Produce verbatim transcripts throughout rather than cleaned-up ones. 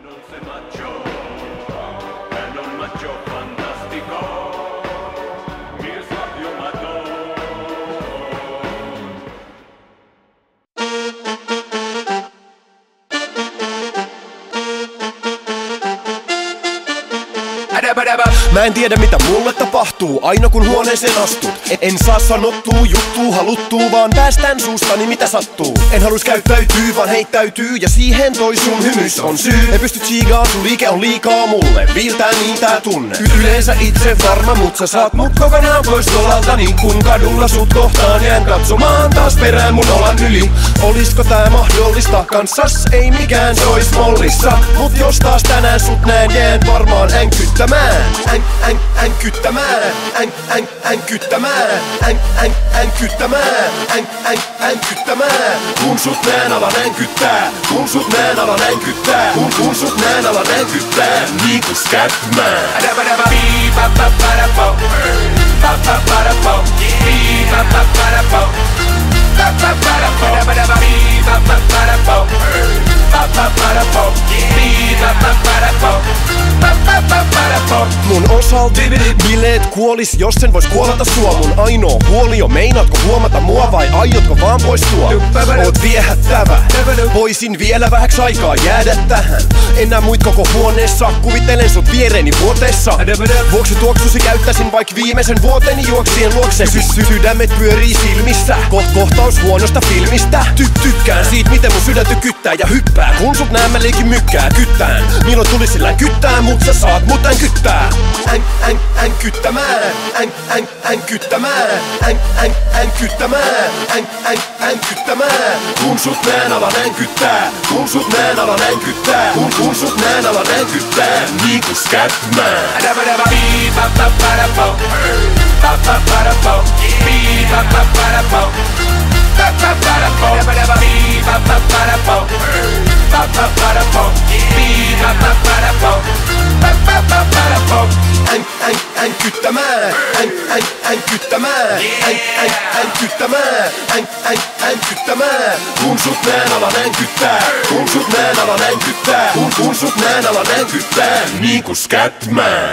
Dulce macho, hän on macho fantastico, mies lahjomaton. Mä en tiedä mitä mulle tapahtuu, aina kun huoneeseen astut. En saa sanottuu juttuu haluttuu, vaan päästän suustani mitä sattuu. En halus käyttäytyy, vaan heittäytyy, ja siihen toi sun hymys on syy. En pysty tsiigaan, sun liike on liikaa mulle, viiltää niitä tunne. Yleensä itse varma, mut sä saat mut kokonaan pois tolalta, niin kun kadulla sut kohtaan jään katsomaan taas perään mun olan yli. Olisko tää mahdollista kanssas? Ei mikään se ois mollissa, mut jos taas tänään sut näen, jään varmaan änkyttämään. Än, än, änkyttämään, än, än, änkyttämään, än, än, änkyttämään, än, än, änkyttämään. Kun sut näen alan änkyttää, kun sut näen alan änkyttää, kun, kun sut näen alan änkyttää, niinku Scatman. Mun osalta bileet kuolis, jos sen vois kuolata sua. Mun ainoa huoli on, meinaatko huomata mua vai aiotko vaan poistua? Oot viehättävä, voisin vielä vähäks aikaa jäädä tähän. Enää muit koko huoneessa, kuvittelen sut viereeni vuoteessa. Vuoksi tuoksusi käyttäisin vaik viimeisen vuoteni juoksien luokse. Sy- sydämet pyörii silmissä, Ko- kohtaus huonosta filmistä. Ty- tykkään siitä miten mun sydän tykyttää ja hyppää, kun sut näen mä leikin mykkää kyttään. Milloin tuli sillä kyttää, mut sä saat mut änkyttää. Än, än, änkyttämään, än, än, änkyttämään, än, än, änkyttämään, än, än, änkyttämään. Kun sut näen alan änkyttää, kun sut näen alan änkyttää, kun, kun sut näen alan änkyttää, niinku Scatman. Än, än, änkyttämään, än, än, änkyttämään, än, än, änkyttämään, än, än, änkyttämään. Kun sut näen alan änkyttää, kun sut näen alan änkyttää, kun, kun sut näen alan änkyttää, niinku Scatman.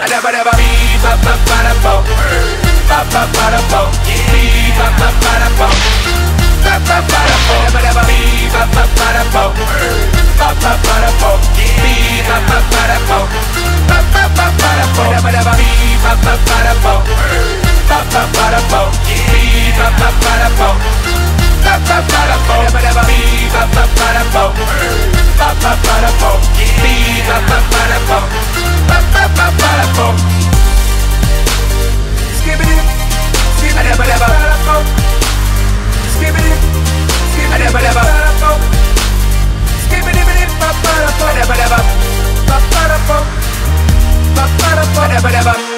Skibidi